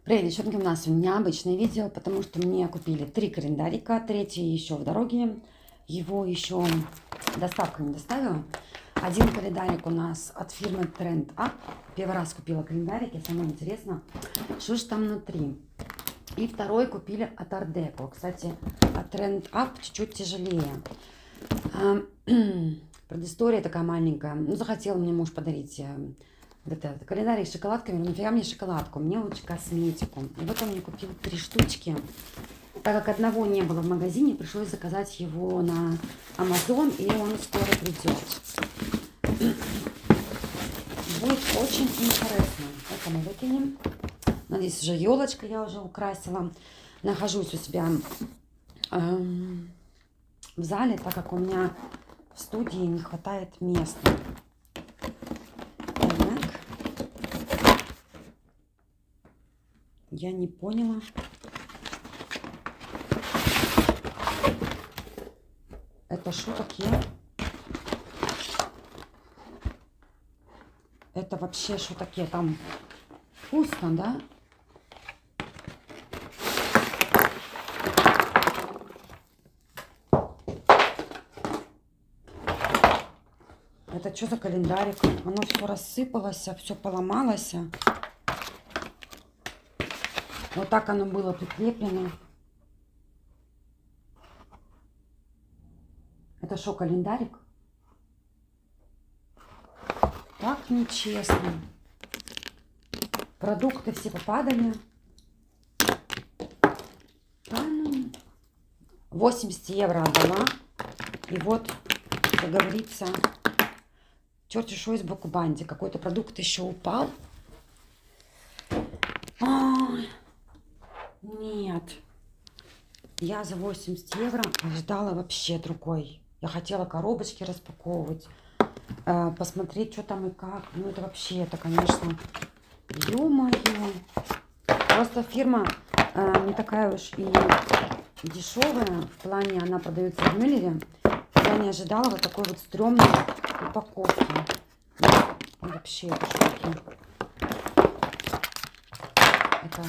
Привет, девчонки, у нас необычное видео, потому что мне купили 3 календарика, третий еще в дороге, его еще доставка не доставила. Один календарик у нас от фирмы Trend Up, первый раз купила календарики, самое интересно, что же там внутри. И второй купили от Art Deco, кстати, от Trend Up чуть-чуть тяжелее. Предыстория такая маленькая, ну захотел мне муж подарить этот календарик с шоколадками, но нафига мне шоколадку, мне лучше косметику. И вот он мне купил 3 штучки. Так как одного не было в магазине, пришлось заказать его на Amazon, и он скоро придет. Будет очень интересно. Это мы выкинем. Надеюсь, уже елочка я уже украсила. Нахожусь у себя в зале, так как у меня в студии не хватает места. Я не поняла. Это что такие? Это вообще что такие? Там вкусно, да? Это что за календарик? Оно все рассыпалось, все поломалось. Вот так оно было прикреплено. Это что, календарик? Так нечестно. Продукты все попадали. 80 евро отдала. И вот, как говорится, черти шо из Букубанди. Какой-то продукт еще упал. Нет. Я за 80 евро ждала вообще другой. Я хотела коробочки распаковывать, посмотреть, что там и как. Ну, это вообще, это, конечно, ё-моё. Просто фирма не такая уж и дешевая. В плане, она продается в Мюллере. Я не ожидала вот такой вот стрёмной упаковки. Вообще, это шоки. Это...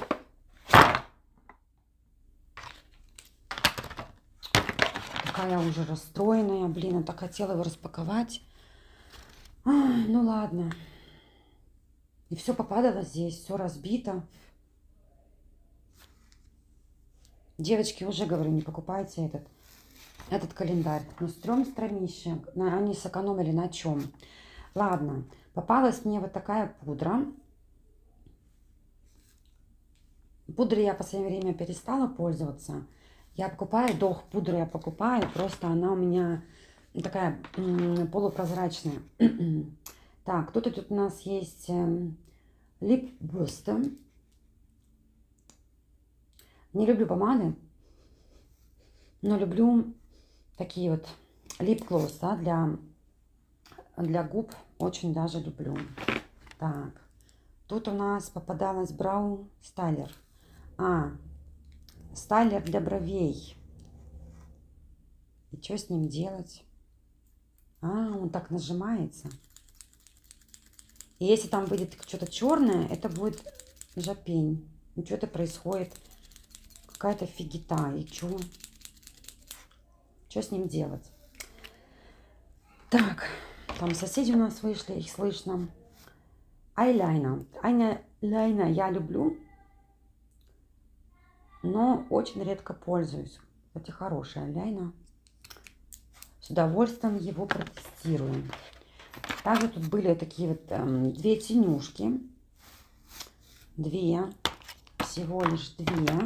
Такая уже расстроенная, блин, я так хотела его распаковать. Ну ладно. И все попадало здесь, все разбито. Девочки, уже говорю, не покупайте этот календарь. Ну, стрёмище. Они сэкономили на чем? Ладно, попалась мне вот такая пудра. Пудрой я в последнее время перестала пользоваться. Я покупаю, пудру я покупаю, просто она у меня такая полупрозрачная. Так, тут у нас есть Lip Booster. Не люблю помады, но люблю такие вот Lip Gloss, да, для губ очень даже люблю. Так, тут у нас попадалась Brow Styler. Стайлер для бровей. И что с ним делать? Он так нажимается. И если там будет что-то черное, это будет жопень. И что-то происходит. Какая-то фигита. И что? Что с ним делать? Так. Там соседи у нас вышли, их слышно. Айлайнер. Айлайнер я люблю. Но очень редко пользуюсь. Кстати, хорошая ляйна. С удовольствием его протестируем. Также тут были такие вот 2 тенюшки. 2. Всего лишь 2.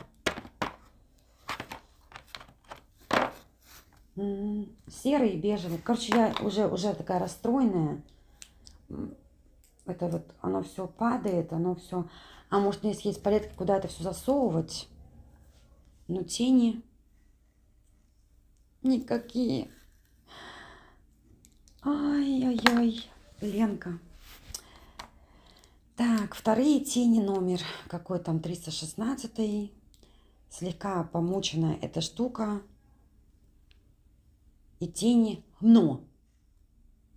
Серый и бежевый. Короче, я уже такая расстроенная. Это вот оно все падает, оно все... А может, если есть палетка, куда это все засовывать? Но тени никакие. Ай-яй-яй, Ленка. Так, вторые тени номер. Какой там, 316. Слегка помученная эта штука. И тени. Но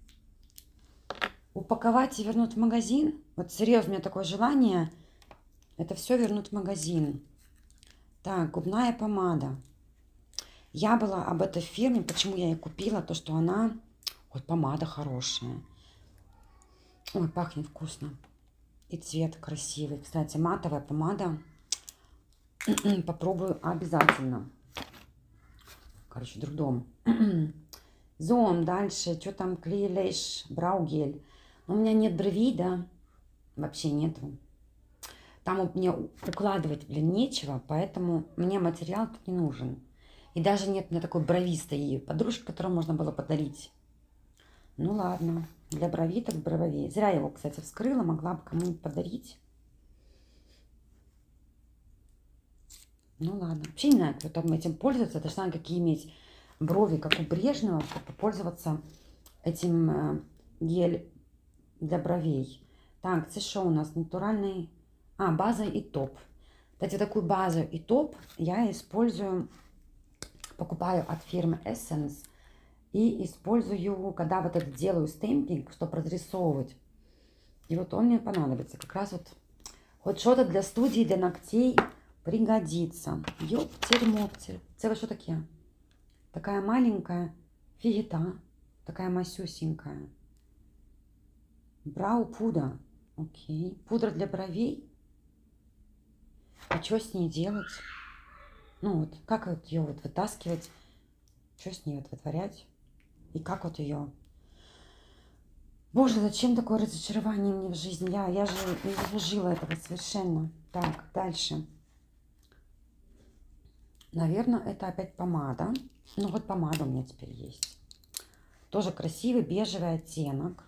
упаковать и вернуть в магазин. Вот серьезно, у меня такое желание. Это все вернуть в магазин. Так, губная помада. Я была об этой фирме, почему я ее купила, то что она... Ой, помада хорошая. Ой, пахнет вкусно. И цвет красивый. Кстати, матовая помада. Попробую обязательно. Короче, дурдом. Зон, дальше. Что там? Клей, лейш, браугель. У меня нет бровей, да? Вообще нету. Там мне укладывать, блин, нечего, поэтому мне материал тут не нужен. И даже нет у меня такой бровистой подружки, которую можно было подарить. Ну ладно, для бровей так бровей. Зря я его, кстати, вскрыла, могла бы кому-нибудь подарить. Ну ладно. Вообще не знаю, кто там этим пользуется. Это же надо какие иметь брови, как у Брежнева, чтобы попользоваться этим гель для бровей. Так, это что у нас? Натуральный... А, база и топ. Кстати, такую базу и топ я использую, покупаю от фирмы Essence. И использую, когда вот это делаю стемпинг, чтобы разрисовывать. И вот он мне понадобится. Как раз вот хоть что-то для студии, для ногтей пригодится. Ёптель-моптель. Целое что такие? Такая маленькая фигита. Такая масюсенькая. Брау пудра. Окей. Пудра для бровей. А что с ней делать? Ну вот, как вот ее вот вытаскивать? Что с ней вот вытворять? И как вот ее... Боже, зачем такое разочарование мне в жизни? Я же не заслужила этого совершенно. Так, дальше. Наверное, это опять помада. Ну вот помада у меня теперь есть. Тоже красивый бежевый оттенок.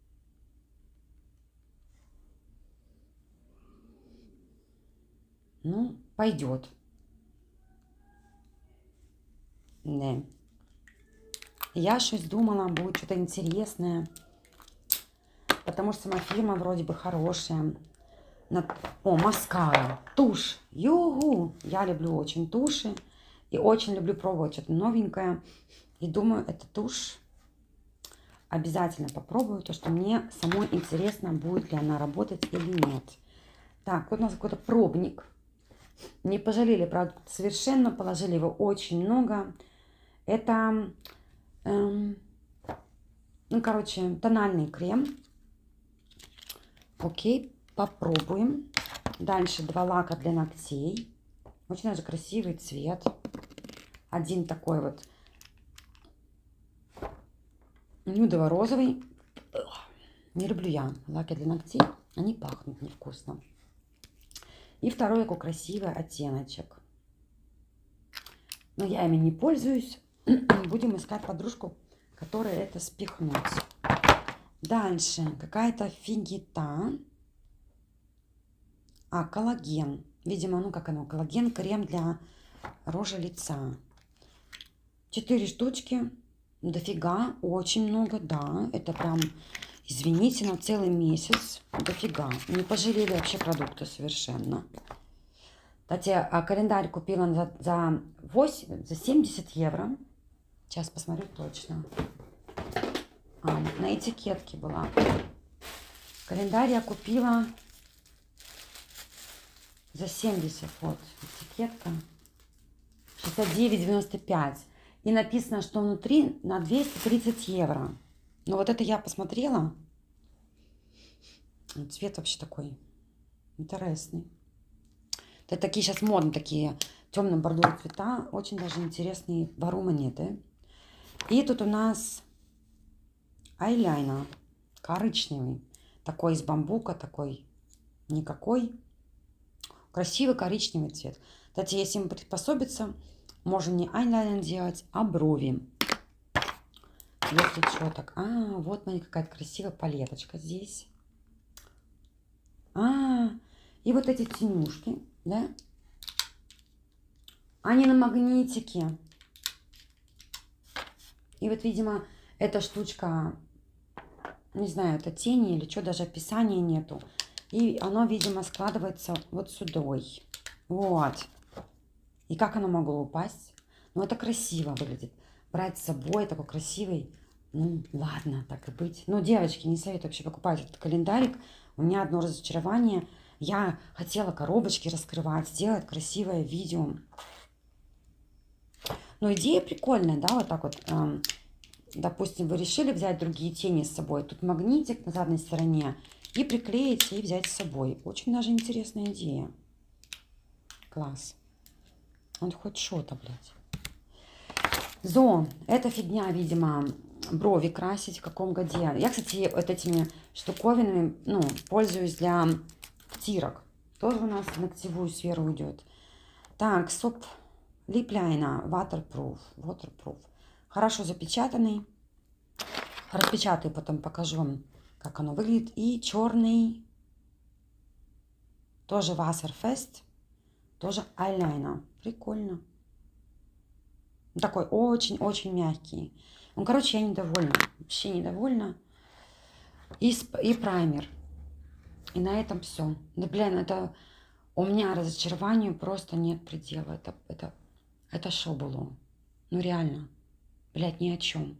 Ну, пойдет. Да. Я щось думала, будет что-то интересное. Потому что сама фирма вроде бы хорошая. О, маскара, тушь. Югу! Я люблю очень туши. И очень люблю пробовать что-то новенькое. И думаю, эта тушь обязательно попробую. То, что мне самой интересно, будет ли она работать или нет. Так, вот у нас какой-то пробник. Не пожалели продукт совершенно. Положили его очень много. Это, ну, короче, тональный крем. Окей, попробуем. Дальше 2 лака для ногтей. Очень даже красивый цвет. Один такой вот нюдово-розовый. Не люблю я лаки для ногтей. Они пахнут невкусно. И второй такой красивый оттеночек. Но я ими не пользуюсь. Будем искать подружку, которая это спихнуть. Дальше какая-то фигита. А, коллаген. Видимо, ну как оно, коллаген, крем для рожи лица. 4 штучки. Дофига, очень много, да. Это прям, извините, на целый месяц. Дофига. Не пожалели вообще продукты совершенно. Кстати, календарь купила за 70 евро. Сейчас посмотрю точно. На этикетке была. Календарь я купила за 70. Вот, этикетка. 69,95. И написано, что внутри на 230 евро. Но вот это я посмотрела. Цвет вообще такой интересный. Это такие сейчас модные, такие темно-бордовые цвета. Очень даже интересные вару монеты. И тут у нас айлайнер коричневый. Такой из бамбука, такой никакой. Красивый коричневый цвет. Кстати, если им приспособиться, можно не айлайнер делать, а брови. Если что, так. Вот смотри, какая-то красивая палеточка здесь. И вот эти тенюшки, да? Они на магнитике. И вот, видимо, эта штучка, не знаю, это тени или что, даже описания нету. И оно, видимо, складывается вот сюда. Вот. И как оно могло упасть? Ну, это красиво выглядит. Брать с собой такой красивый. Ну, ладно, так и быть. Ну, девочки, не советую вообще покупать этот календарик. У меня одно разочарование. Я хотела коробочки раскрывать, сделать красивое видео. Но идея прикольная, да, вот так вот. Допустим, вы решили взять другие тени с собой. Тут магнитик на задней стороне. И приклеить, и взять с собой. Очень даже интересная идея. Класс. Он хоть что-то, блядь. Эта фигня, видимо, брови красить в каком годе. Я, кстати, вот этими штуковинами, ну, пользуюсь для стирок. Тоже у нас в ногтевую сферу идет. Так, Lip Liner Waterproof. Хорошо запечатанный. Распечатаю, потом покажу вам, как оно выглядит. И черный, тоже Wasserfest, тоже eyeliner. Прикольно. Такой очень-очень мягкий. Ну, короче, я недовольна. Вообще недовольна. И праймер. И на этом все. Да, блин, это у меня разочарованию просто нет предела. Это шо было? Ну, реально. Блядь, ни о чем.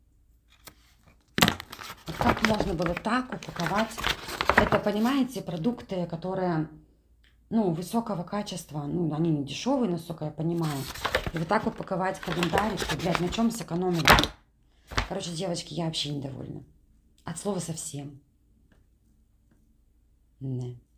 Вот как можно было так упаковать? Это, понимаете, продукты, которые, ну, высокого качества. Ну, они не дешевые, насколько я понимаю. И вот так упаковать календарь, что, блядь, на чем сэкономили? Короче, девочки, я вообще недовольна. От слова совсем. Не.